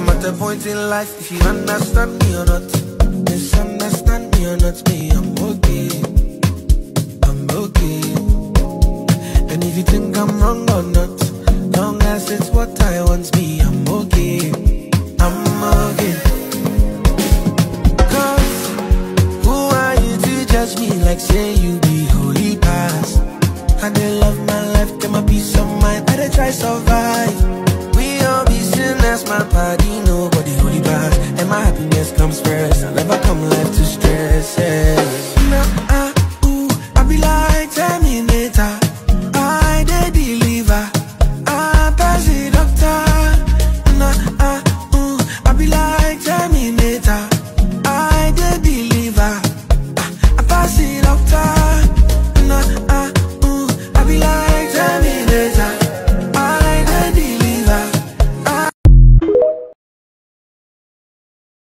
I'm at a point in life, if you understand me or not, misunderstand me or not, me, I'm okay. I'm okay. And if you think I'm wrong or not, long as it's what I want, me, I'm okay. I'm okay. Cause who are you to judge me like say you be holy past? I dey love my life, get my peace of mind, I dey try survive. We all be sinners, my body, nobody